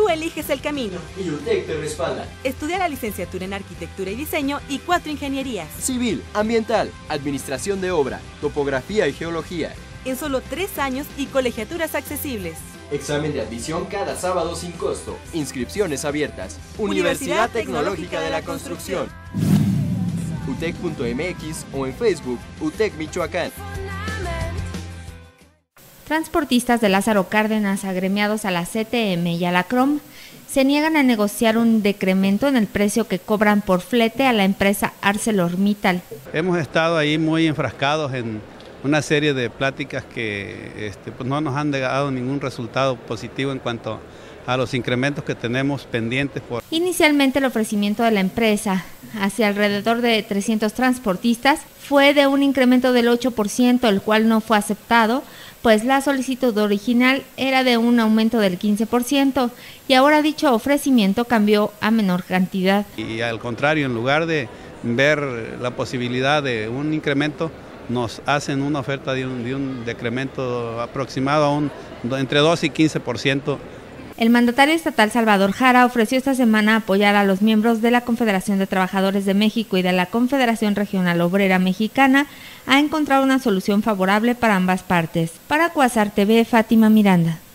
tú eliges el camino. Y UTEC te respalda. Estudia la licenciatura en Arquitectura y Diseño y 4 ingenierías. Civil, ambiental, administración de obra, topografía y geología. En solo 3 años y colegiaturas accesibles. Examen de admisión cada sábado sin costo. Inscripciones abiertas. Universidad Tecnológica de la Construcción. UTEC.mx o en Facebook, UTEC Michoacán. Transportistas de Lázaro Cárdenas, agremiados a la CTM y a la CROM, se niegan a negociar un decremento en el precio que cobran por flete a la empresa ArcelorMittal. Hemos estado ahí muy enfrascados en una serie de pláticas que pues no nos han dado ningún resultado positivo en cuanto a los incrementos que tenemos pendientes. Inicialmente el ofrecimiento de la empresa hacia alrededor de 300 transportistas fue de un incremento del 8%, el cual no fue aceptado, pues la solicitud original era de un aumento del 15% y ahora dicho ofrecimiento cambió a menor cantidad. Y al contrario, en lugar de ver la posibilidad de un incremento, nos hacen una oferta de un decremento aproximado entre 2 y 15%. El mandatario estatal Salvador Jara ofreció esta semana apoyar a los miembros de la Confederación de Trabajadores de México y de la Confederación Regional Obrera Mexicana a encontrar una solución favorable para ambas partes. Para Cuasar TV, Fátima Miranda.